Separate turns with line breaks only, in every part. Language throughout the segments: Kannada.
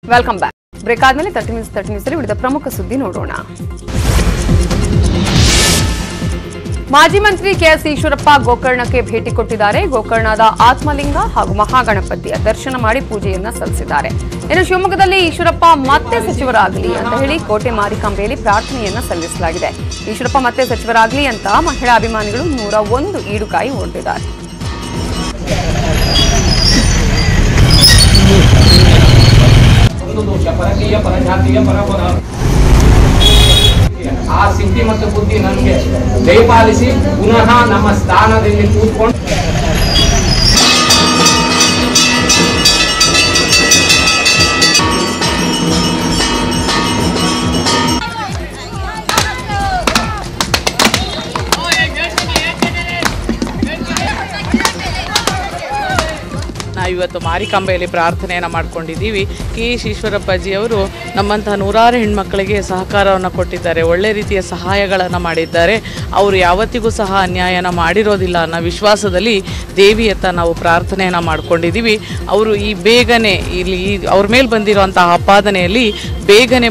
Welcome back. ಬ್ರೇಕ್ ಆದ್ಮೇಲೆ 30 ನ್ಯೂಸ್ ಅಲ್ಲಿ ಉಳಿದ ಪ್ರಮುಖ ಸುದ್ದಿ ನೋಡೋಣ. ಮಾಜಿ ಮಂತ್ರಿ ಕೆಎಸ್ ಈಶ್ವರಪ್ಪ ಗೋಕರ್ಣಕ್ಕೆ ಭೇಟಿ ಕೊಟ್ಟಿದ್ದಾರೆ. ಗೋಕರ್ಣದ ಆತ್ಮಲಿಂಗ ಹಾಗೂ ಮಹಾಗಣಪತಿಯ ದರ್ಶನ ಮಾಡಿ ಪೂಜೆಯನ್ನ ಸಲ್ಲಿಸಿದ್ದಾರೆ. ಇನ್ನು ಶಿವಮೊಗ್ಗದಲ್ಲಿ ಈಶ್ವರಪ್ಪ ಮತ್ತೆ ಸಚಿವರಾಗಲಿ ಅಂತ ಹೇಳಿ ಕೋಟೆ ಮಾರಿಕಾಂಬೆಯಲ್ಲಿ ಪ್ರಾರ್ಥನೆಯನ್ನ ಸಲ್ಲಿಸಲಾಗಿದೆ. ಈಶ್ವರಪ್ಪ ಮತ್ತೆ ಸಚಿವರಾಗಲಿ ಅಂತ ಮಹಿಳಾ ಅಭಿಮಾನಿಗಳು 101 ಈಡುಕಾಯಿ ಹೊರಟಿದ್ದಾರೆ.
ಆ ಸಿದ್ಧಿ ಮತ್ತು ಬುದ್ಧಿ ನಮಗೆ ದಯಪಾಲಿಸಿ ಪುನಃ ನಮ್ಮ ಸ್ಥಾನದಲ್ಲಿ ಕೂತ್ಕೊಂಡು
ಇವತ್ತು ಮಾರಿಕಾಂಬೆಯಲ್ಲಿ ಪ್ರಾರ್ಥನೆಯನ್ನು ಮಾಡ್ಕೊಂಡಿದ್ದೀವಿ. ಕೆ.ಎಸ್. ಈಶ್ವರಪ್ಪಾಜಿಯವರು ನಮ್ಮಂತಹ ನೂರಾರು ಹೆಣ್ಮಕ್ಕಳಿಗೆ ಸಹಕಾರವನ್ನು ಕೊಟ್ಟಿದ್ದಾರೆ, ಒಳ್ಳೆ ರೀತಿಯ ಸಹಾಯಗಳನ್ನು ಮಾಡಿದ್ದಾರೆ. ಅವರು ಯಾವತ್ತಿಗೂ ಸಹ ಅನ್ಯಾಯನ ಮಾಡಿರೋದಿಲ್ಲ ಅನ್ನೋ ವಿಶ್ವಾಸದಲ್ಲಿ ದೇವಿಯತ್ತ ನಾವು ಪ್ರಾರ್ಥನೆಯನ್ನು ಮಾಡ್ಕೊಂಡಿದ್ದೀವಿ. ಅವರು ಈ ಬೇಗನೆ ಇಲ್ಲಿ ಅವ್ರ ಮೇಲೆ ಬಂದಿರುವಂತಹ ಆಪಾದನೆಯಲ್ಲಿ ಬೇಗನೆ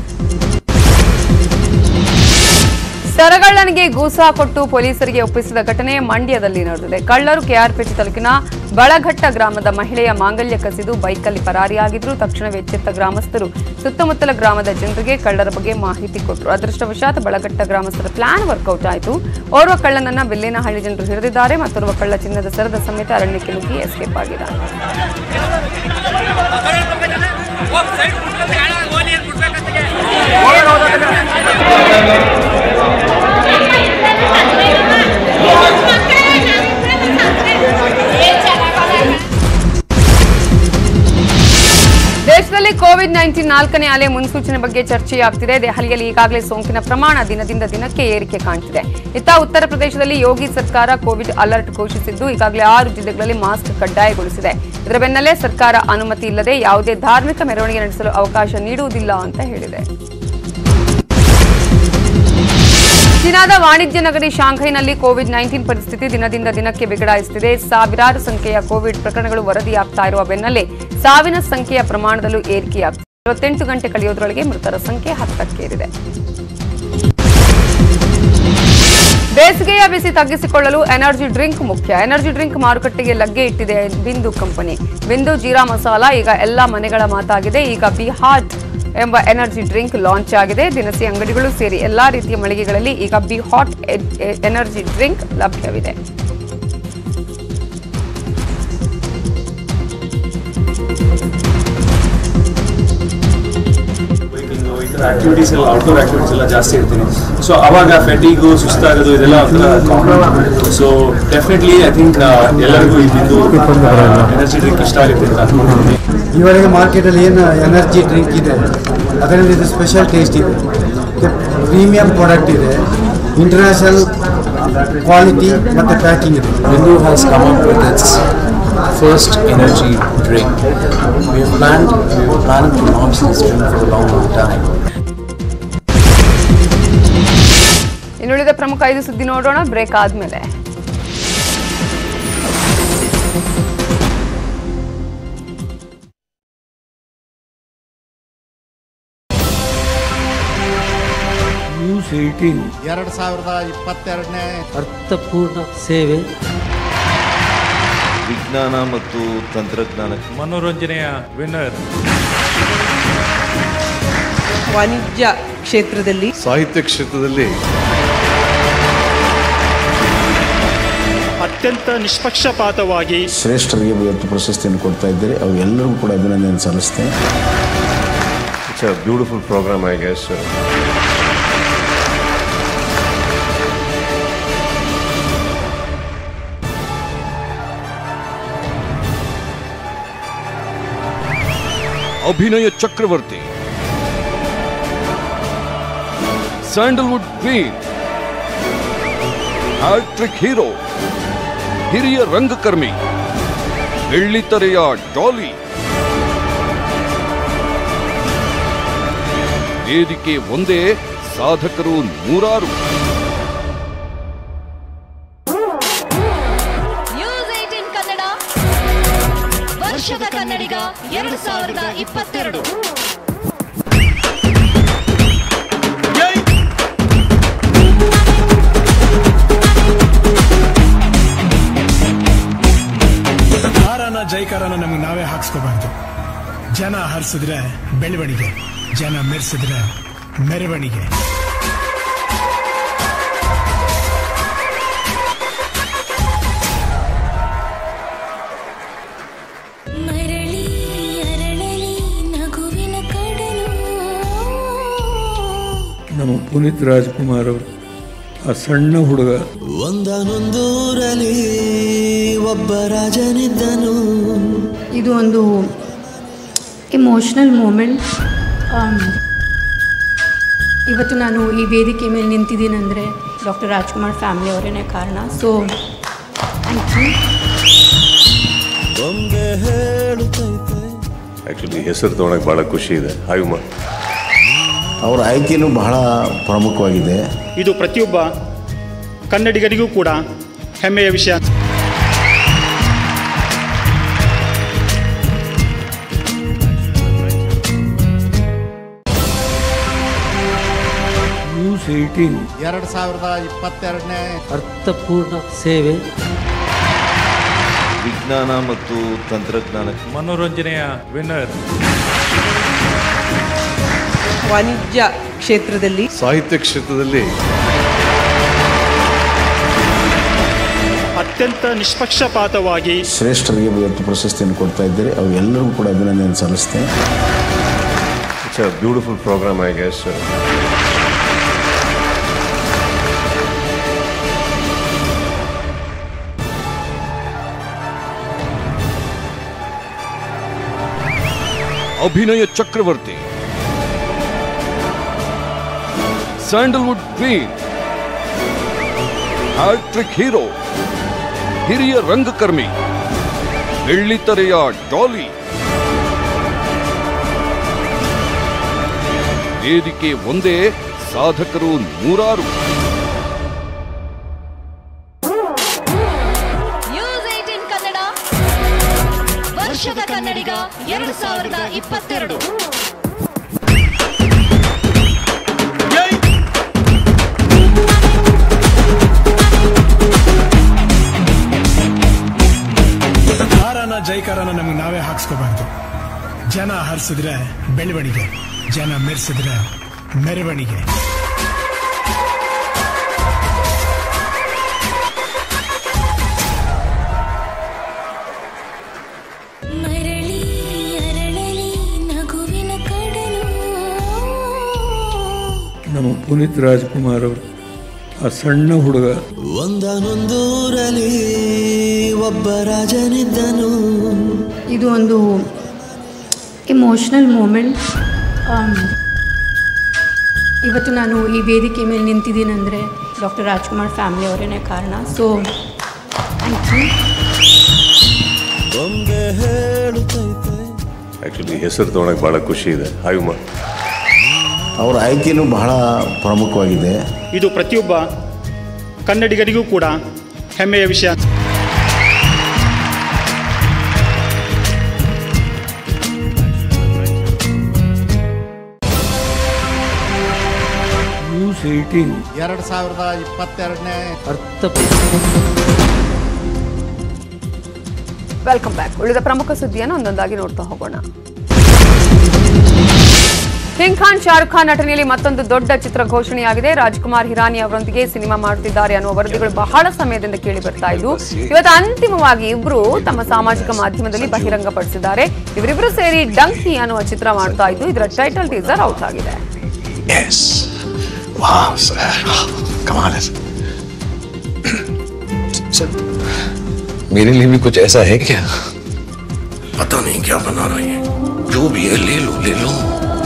ಸರಗಳ್ಳನಿಗೆ ಗೂಸಾ ಕೊಟ್ಟು ಪೊಲೀಸರಿಗೆ ಒಪ್ಪಿಸಿದ ಘಟನೆ ಮಂಡ್ಯದಲ್ಲಿ ನಡೆದಿದೆ. ಕಳ್ಳರು ಕೆಆರ್ಪೇಟೆ ತಾಲೂಕಿನ ಬಳಘಟ್ಟ ಗ್ರಾಮದ ಮಹಿಳೆಯ ಮಾಂಗಲ್ಯ ಕಸಿದು ಬೈಕಲ್ಲಿ ಪರಾರಿಯಾಗಿದ್ರು. ತಕ್ಷಣವೇ ಎಚ್ಚೆತ್ತ ಗ್ರಾಮಸ್ಥರು ಸುತ್ತಮುತ್ತಲ ಗ್ರಾಮದ ಜನರಿಗೆ ಕಳ್ಳರ ಬಗ್ಗೆ ಮಾಹಿತಿ ಕೊಟ್ಟರು. ಅದೃಷ್ಟವಶಾತ್ ಬಳಘಟ್ಟ ಗ್ರಾಮಸ್ಥರ ಪ್ಲಾನ್ ವರ್ಕೌಟ್ ಆಯಿತು. ಓರ್ವ ಕಳ್ಳನನ್ನ ಬೆಲ್ಲೇನಹಳ್ಳಿ ಜನರು ಹಿಡಿದಿದ್ದಾರೆ. ಮತ್ತೋರ್ವ ಕಳ್ಳ ಚಿನ್ನದ ಸರದ ಸಮೇತ ಅರಣ್ಯಕ್ಕೆ ನುಗ್ಗಿ ಎಸ್ಕೇಪ್ ಆಗಿದ್ದಾರೆ. ದೇಶದಲ್ಲಿ ಕೋವಿಡ್-19 4ನೇ ಅಲೆ ಮುನ್ಸೂಚನೆ ಬಗ್ಗೆ ಚರ್ಚೆಯಾಗ್ತಿದೆ. ದೆಹಲಿಯಲ್ಲಿ ಈಗಾಗಲೇ ಸೋಂಕಿನ ಪ್ರಮಾಣ ದಿನದಿಂದ ದಿನಕ್ಕೆ ಏರಿಕೆ ಕಾಣ್ತಿದೆ. ಇತ್ತ ಉತ್ತರ ಪ್ರದೇಶದಲ್ಲಿ ಯೋಗಿ ಸರ್ಕಾರ ಕೋವಿಡ್ ಅಲರ್ಟ್ ಘೋಷಿಸಿದ್ದು ಈಗಾಗಲೇ 6 ಜಿಲ್ಲೆಗಳಲ್ಲಿ ಮಾಸ್ಕ್ ಕಡ್ಡಾಯಗೊಳಿಸಿದೆ. ಇದರ ಬೆನ್ನಲ್ಲೇ ಸರ್ಕಾರ ಅನುಮತಿ ಇಲ್ಲದೆ ಯಾವುದೇ ಧಾರ್ಮಿಕ ಮೆರವಣಿಗೆ ನಡೆಸಲು ಅವಕಾಶ ನೀಡುವುದಿಲ್ಲ ಅಂತ ಹೇಳಿದೆ. ಚೀನಾದ ವಾಣಿಜ್ಯ ನಗರಿ ಶಾಂಘೈನಲ್ಲಿ ಕೋವಿಡ್-19 ಪರಿಸ್ಥಿತಿ ದಿನದಿಂದ ದಿನಕ್ಕೆ ಬಿಗಡಾಯಿಸುತ್ತಿದೆ. ಸಾವಿರಾರು ಸಂಖ್ಯೆಯ ಕೋವಿಡ್ ಪ್ರಕರಣಗಳು ವರದಿಯಾಗ್ತಾ ಇರುವ ಬೆನ್ನಲ್ಲೇ ಸಾವಿನ ಸಂಖ್ಯೆಯ ಪ್ರಮಾಣದಲ್ಲೂ ಏರಿಕೆಯಾಗುತ್ತಿದೆ. 28 ಗಂಟೆ ಕಳೆಯೋದ್ರೊಳಗೆ ಮೃತರ ಸಂಖ್ಯೆ 10ಕ್ಕೇರಿದೆ. ಬೇಸಿಗೆಯ ಬಿಸಿ ತಗ್ಗಿಸಿಕೊಳ್ಳಲು ಎನರ್ಜಿ ಡ್ರಿಂಕ್ ಮುಖ್ಯ. ಎನರ್ಜಿ ಡ್ರಿಂಕ್ ಮಾರುಕಟ್ಟೆಗೆ ಲಗ್ಗೆ ಇಟ್ಟಿದೆ ಬಿಂದು ಕಂಪನಿ. ಬಿಂದು ಜೀರಾ ಮಸಾಲಾ ಈಗ ಎಲ್ಲ ಮನೆಗಳ ಮಾತಾಗಿದೆ. ಈಗ ಬಿ ಹಾಟ್ ಎಂಬ ಎನರ್ಜಿ ಡ್ರಿಂಕ್ ಲಾಂಚ್ ಆಗಿದೆ. ದಿನಸಿ ಅಂಗಡಿಗಳು ಸೇರಿ ಎಲ್ಲಾ ರೀತಿಯ ಮಳಿಗೆಗಳಲ್ಲಿ ಈಗ ಬಿ ಹಾಟ್ ಎನರ್ಜಿ ಡ್ರಿಂಕ್ ಲಭ್ಯವಿದೆ.
ಆಕ್ಟಿವಿಟೀಸ್ ಎಲ್ಲ ಔಟ್ಡೋರ್ ಆಕ್ಟಿವಿಟೀಸ್ ಎಲ್ಲ ಜಾಸ್ತಿ ಇರ್ತೀನಿ. ಸೊ ಅವಾಗ ಫೆಟಿಗು ಸುಸ್ತಾಗೋದು ಇದೆಲ್ಲ ಒಂಥರ common. So definitely I think ಎಲ್ಲರಿಗೂ ಇದು ಎನರ್ಜಿ ಡ್ರಿಂಕ್ ಇಷ್ಟ ಆಗುತ್ತೆ ಅಂತ ಅನ್ಕೊಂಡಿದ್ದೀನಿ.
ಇವರೆಗೆ ಮಾರ್ಕೆಟಲ್ಲಿ ಏನು ಎನರ್ಜಿ ಡ್ರಿಂಕ್ ಇದೆ ಅದರಲ್ಲಿ ಇದು ಸ್ಪೆಷಲ್ ಟೇಸ್ಟ್ ಇದೆ, ಪ್ರೀಮಿಯಂ ಪ್ರಾಡಕ್ಟ್ ಇದೆ, ಇಂಟರ್ನ್ಯಾಷನಲ್ ಕ್ವಾಲಿಟಿ ಮತ್ತು ಪ್ಯಾಕಿಂಗ್ ಇದೆ.
Bindu has come up with its first energy drink. We have planned to launch this drink for a long time.
ಇನ್ನುಳಿದ ಪ್ರಮುಖ 5 ಸುದ್ದಿ ನೋಡೋಣ ಬ್ರೇಕ್ ಆದ್ಮೇಲೆ.
ನ್ಯೂಸ್ 2022ನೇ ಅರ್ಥಪೂರ್ಣ ಸೇವೆ,
ವಿಜ್ಞಾನ ಮತ್ತು ತಂತ್ರಜ್ಞಾನ,
ಮನೋರಂಜನೆಯ ವಿನ್ನರ್,
ವಾಣಿಜ್ಯ ಕ್ಷೇತ್ರದಲ್ಲಿ,
ಸಾಹಿತ್ಯ ಕ್ಷೇತ್ರದಲ್ಲಿ
ಅತ್ಯಂತ ನಿಷ್ಪಕ್ಷಪಾತವಾಗಿ
ಶ್ರೇಷ್ಠರಿಗೆ ಇವತ್ತು ಪ್ರಶಸ್ತಿಯನ್ನು ಕೊಡ್ತಾ ಇದ್ದಾರೆ. ಅವರೆಲ್ಲರಿಗೂ ಕೂಡ ಅಭಿನಂದನೆ ಸಲ್ಲಿಸ್ತೇನೆ.
It's a beautiful programme I guess.
ಅಭಿನಯ ಚಕ್ರವರ್ತಿ, ಸ್ಯಾಂಡಲ್ವುಡ್ ಕ್ವೀನ್, ಹ್ಯಾಟ್ರಿಕ್ ಹೀರೋ, ಹಿರಿಯ ರಂಗಕರ್ಮಿ, ಬೆಳ್ಳಿತೆರೆಯ ಡಾಲಿ, ವೇದಿಕೆ ಒಂದೇ, ಸಾಧಕರು ನೂರಾರು.
ನ್ಯೂಸ್ 18 ಕನ್ನಡ ವರ್ಷದ ಕನ್ನಡಿಗ 2022.
ಜೈಕಾರನ ನಮಗೆ ನಾವೇ ಹಾಕ್ಸ್ಕೋಬಾರ್ದು. ಜನ ಹರಿಸಿದ್ರೆ ಬೆಳವಣಿಗೆ, ಜನ ಮೆರೆಸಿದ್ರೆ ಮೆರವಣಿಗೆ.
ನಮ್ಮ ಪುನೀತ್ ರಾಜ್ಕುಮಾರ್ ಅವರು ಆ ಸಣ್ಣ ಹುಡುಗ.
ಒಂದನೊಂದೂರಲ್ಲಿ ಒಬ್ಬ ರಾಜನಿದ್ದನು.
ಇದು ಒಂದು ಇಮೋಷ್ನಲ್ ಮೂಮೆಂಟ್. ಇವತ್ತು ನಾನು ಈ ವೇದಿಕೆ ಮೇಲೆ ನಿಂತಿದ್ದೀನಂದರೆ ಡಾಕ್ಟರ್ ರಾಜ್ಕುಮಾರ್ ಫ್ಯಾಮಿಲಿ ಅವರೇ ಕಾರಣ. So thank you.
ಆ್ಯಕ್ಚುಲಿ ಹೆಸರು ತೊಗೊಳಕ್ಕೆ ಭಾಳ ಖುಷಿ ಇದೆ. ಆಯುಮ
ಅವರ ಆಯ್ಕೆಯೂ ಬಹಳ ಪ್ರಮುಖವಾಗಿದೆ.
ಇದು ಪ್ರತಿಯೊಬ್ಬ ಕನ್ನಡಿಗರಿಗೂ ಕೂಡ ಹೆಮ್ಮೆಯ ವಿಷಯ.
ನ್ಯೂಸ್ 18
2022ನೇ
ಅರ್ಥಪೂರ್ಣ ಸೇವೆ,
ವಿಜ್ಞಾನ ಮತ್ತು ತಂತ್ರಜ್ಞಾನ,
ಮನೋರಂಜನೆಯ ವಿನ್ನರ್,
ವಾಣಿಜ್ಯ ಕ್ಷೇತ್ರದಲ್ಲಿ,
ಸಾಹಿತ್ಯ ಕ್ಷೇತ್ರದಲ್ಲಿ
ಅತ್ಯಂತ ನಿಷ್ಪಕ್ಷಪಾತವಾಗಿ
ಶ್ರೇಷ್ಠರಿಗೆ ಇವತ್ತು ಪ್ರಶಸ್ತಿಯನ್ನು ಕೊಡ್ತಾ ಇದ್ದಾರೆ. ಅವರೆಲ್ಲರಿಗೂ ಕೂಡ ಅಭಿನಂದನೆ ಸಲ್ಲಿಸ್ತೇನೆ.
It's a beautiful programme I guess.
ಅಭಿನಯ ಚಕ್ರವರ್ತಿ, ಸ್ಯಾಂಡಲ್ವುಡ್ ಕ್ವೀನ್, ಹ್ಯಾಟ್ರಿಕ್ ಹೀರೋ, ಹಿರಿಯ ರಂಗಕರ್ಮಿ, ಬೆಳ್ಳಿತೆರೆಯ ಡಾಲಿ. ವೇದಿಕೆ ಒಂದೇ, ಸಾಧಕರು ನೂರಾರು.
ವರ್ಷದ ಕನ್ನಡಿಗ 2022.
ಜೈಕಾರನ ನಮಗೆ ನಾವೇ ಹಾಕ್ಸ್ಕೋಬಾರ್ದು. ಜನ ಹರಿಸಿದ್ರೆ ಬೆಳವಣಿಗೆ, ಜನ ಮೆರೆಸಿದ್ರೆ ಮೆರವಣಿಗೆ.
ನಮ್ಮ ಪುನೀತ್ ರಾಜ್ಕುಮಾರ್ ಅವರು ಆ ಸಣ್ಣ ಹುಡುಗ.
ಒಂದನೊಂದೂರಲ್ಲಿ ಒಬ್ಬ ರಾಜನಿದ್ದನು.
ಇದು ಒಂದು ಇಮೋಷ್ನಲ್ ಮೂಮೆಂಟ್. ಇವತ್ತು ನಾನು ಈ ವೇದಿಕೆ ಮೇಲೆ ನಿಂತಿದ್ದೀನಂದರೆ ಡಾಕ್ಟರ್ ರಾಜ್ಕುಮಾರ್ ಫ್ಯಾಮಿಲಿ ಅವರೇ ಕಾರಣ. So thank you.
ಆ್ಯಕ್ಚುಲಿ ಹೆಸರು ತೊಗೊಳಕ್ಕೆ ಭಾಳ ಖುಷಿ ಇದೆ. ಆಯುಮ
ಅವರ ಆಯ್ಕೆಯೂ ಬಹಳ ಪ್ರಮುಖವಾಗಿದೆ.
ಇದು ಪ್ರತಿಯೊಬ್ಬ ಕನ್ನಡಿಗರಿಗೂ ಕೂಡ ಹೆಮ್ಮೆಯ ವಿಷಯ.
ನ್ಯೂಸ್ 18
2022ನೇ
ವೆಲ್ಕಮ್ ಬ್ಯಾಕ್. ಉಳಿದ ಪ್ರಮುಖ ಸುದ್ದಿಯನ್ನು ಒಂದೊಂದಾಗಿ ನೋಡ್ತಾ ಹೋಗೋಣ. ಕಿಂಗ್ ಖಾನ್ ಶಾರುಖ್ ಖಾನ್ ನಟನೆಯಲ್ಲಿ ಮತ್ತೊಂದು ದೊಡ್ಡ ಚಿತ್ರ ಘೋಷಣೆಯಾಗಿದೆ. ರಾಜ್ಕುಮಾರ್ ಹಿರಾನಿ ಅವರೊಂದಿಗೆ ಸಿನಿಮಾ ಮಾಡುತ್ತಿದ್ದಾರೆ ಅನ್ನುವ ವರದಿಗಳು ಬಹಳ ಸಮಯದಿಂದ ಕೇಳಿ ಬರ್ತಾ ಇದ್ದು, ಇವತ್ತು ಅಂತಿಮವಾಗಿ ಇಬ್ರು ತಮ್ಮ ಸಾಮಾಜಿಕ ಮಾಧ್ಯಮದಲ್ಲಿ ಬಹಿರಂಗಪಡಿಸಿದ್ದಾರೆ. ಇವರಿಬ್ರು ಸೇರಿ ಡಂಕಿ ಅನ್ನುವ ಚಿತ್ರ ಮಾಡ್ತಾ ಇದ್ದು, ಇದರ ಟೈಟಲ್ ಟೀಸರ್ ಔಟ್ ಆಗಿದೆ.
मेरे लिए भी कुछ ऐसा है क्या? पता नहीं क्या बना रही है, जो भी है ले लो ले लो.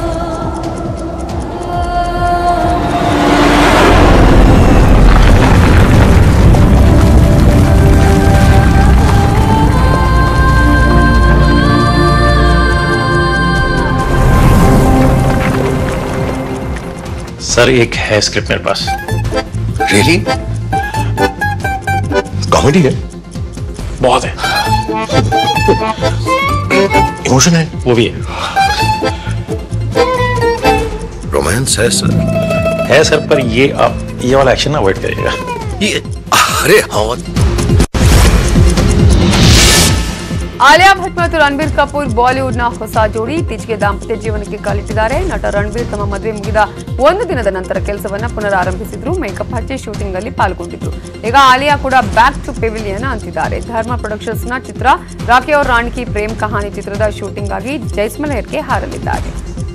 सर एक है स्क्रिप्ट मेरे पास.
रियली? कॉमेडी है?
बहुत है.
इमोशन है?
वो भी है.
रोमांस है सर?
है सर, पर ये आप ये वाला एक्शन अवॉइड करिएगा.
ये अरे हाँ.
ಆಲಿಯಾ ಭಟ್ ಮತ್ತು ರಣಬೀರ್ ಕಪೂರ್ ಬಾಲಿವುಡ್ನ ಹೊಸ ಜೋಡಿ ಇತ್ತೀಚೆಗೆ ದಾಂಪತ್ಯ ಜೀವನಕ್ಕೆ ಕಾಲಿಟ್ಟಿದ್ದಾರೆ. ನಟ ರಣಬೀರ್ ತಮ್ಮ ಮದುವೆ ಮುಗಿದ ಒಂದು ದಿನದ ನಂತರ ಕೆಲಸವನ್ನ ಪುನರಾರಂಭಿಸಿದ್ರು. ಮೇಕಪ್ ಹಚ್ಚಿ ಶೂಟಿಂಗ್ ಅಲ್ಲಿ ಪಾಲ್ಗೊಂಡಿದ್ರು. ಈಗ ಆಲಿಯಾ ಕೂಡ ಬ್ಯಾಕ್ ಟು ಪೆವಿಲಿಯನ್ ಅಂತಿದ್ದಾರೆ. ಧರ್ಮ ಪ್ರೊಡಕ್ಷನ್ಸ್ ನ ಚಿತ್ರ ರಾಕಿ ಔರ್ ರಾಣಿ ಕಿ ಪ್ರೇಮ್ ಕಹಾನಿ ಚಿತ್ರದ ಶೂಟಿಂಗ್ ಆಗಿ ಜೈಸಲ್ಮೇರ್ಗೆ ಹಾರಲಿದ್ದಾರೆ.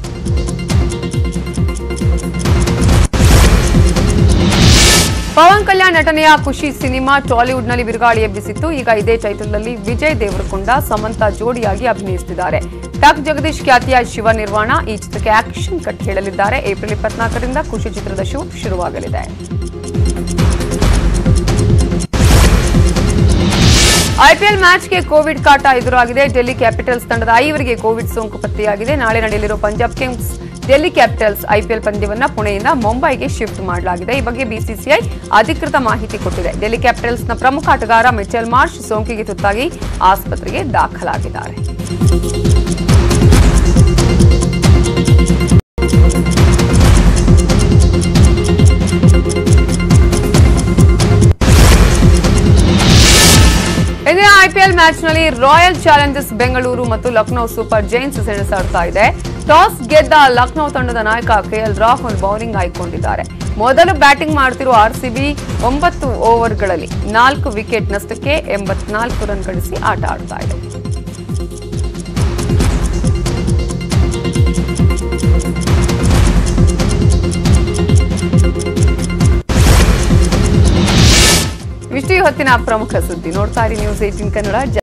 ಪವನ್ ಕಲ್ಯಾಣ್ ನಟನೆಯ ಖುಷಿ ಸಿನಿಮಾ ಟಾಲಿವುಡ್ನಲ್ಲಿ ಬಿರುಗಾಳಿ ಎಬ್ಬಿಸಿತ್ತು. ಈಗ ಇದೇ ಟೈಟಲ್ನಲ್ಲಿ ವಿಜಯ್ ದೇವರಕೊಂಡ ಸಮಂತಾ ಜೋಡಿಯಾಗಿ ಅಭಿನಯಿಸುತ್ತಿದ್ದಾರೆ. ಟಕ್ ಜಗದೀಶ್ ಖ್ಯಾತಿಯ ಶಿವ ನಿರ್ವಾಣ ಈ ಚಿತ್ರಕ್ಕೆ ಆಕ್ಷನ್ ಕಟ್ ಹೇಳಲಿದ್ದಾರೆ. ಏಪ್ರಿಲ್ 24ರಿಂದ ಖುಷಿ ಚಿತ್ರದ ಶೂಟ್ ಶುರುವಾಗಲಿದೆ. ಐಪಿಎಲ್ ಮ್ಯಾಚ್ಗೆ ಕೋವಿಡ್ ಕಾಟ ಎದುರಾಗಿದೆ. ಡೆಲ್ಲಿ ಕ್ಯಾಪಿಟಲ್ಸ್ ತಂಡದ 5 ಕೋವಿಡ್ ಸೋಂಕು ಪತ್ತೆಯಾಗಿದೆ. ನಾಳೆ ನಡೆಯಲಿರುವ Punjab kings Delhi capitals IPL ಪಂದ್ಯವನ್ನ ಪುಣೆಯಿಂದ ಮುಂಬೈಗೆ ಶಿಫ್ಟ್ ಮಾಡಲಾಗಿದೆ. ಈ ಬಗ್ಗೆ ಬಿಸಿಸಿಐ ಅಧಿಕೃತ ಮಾಹಿತಿ ಕೊಟ್ಟಿದೆ. ಡೆಲ್ಲಿ ಕ್ಯಾಪಿಟಲ್ಸ್ನ ಪ್ರಮುಖ ಆಟಗಾರ ಮಿಚೆಲ್ ಮಾರ್ಷ್ ಸೋಂಕಿಗೆ ತುತ್ತಾಗಿ ಆಸ್ಪತ್ರೆಗೆ ದಾಖಲಾಗಿದ್ದಾರೆ. ಇಂದಿನ ಐಪಿಎಲ್ ಮ್ಯಾಚ್ನಲ್ಲಿ ರಾಯಲ್ ಚಾಲೆಂಜರ್ಸ್ ಬೆಂಗಳೂರು ಮತ್ತು ಲಕ್ನೋ ಸೂಪರ್ ಜೈಂಟ್ಸ್ ಸೆಣಸಾಡ್ತಾ ಇದೆ. ಟಾಸ್ ಗೆದ್ದ ಲಕ್ನೋ ತಂಡದ ನಾಯಕ ಕೆಎಲ್ ರಾಹುಲ್ ಬೌಲಿಂಗ್ ಆಯ್ಕೊಂಡಿದ್ದಾರೆ. ಮೊದಲು ಬ್ಯಾಟಿಂಗ್ ಮಾಡುತ್ತಿರುವ ಆರ್ಸಿಬಿ 9 ಓವರ್ಗಳಲ್ಲಿ 4 ವಿಕೆಟ್ ನಷ್ಟಕ್ಕೆ 84 ರನ್ ಗಳಿಸಿ ಆಟ ಆಡ್ತಾ ಇದೆ. ಇಷ್ಟು ಹೊತ್ತಿನ ಪ್ರಮುಖ ಸುದ್ದಿ. ನೋಡ್ತಾ ಇರಿ ನ್ಯೂಸ್ 18 ಕನ್ನಡ.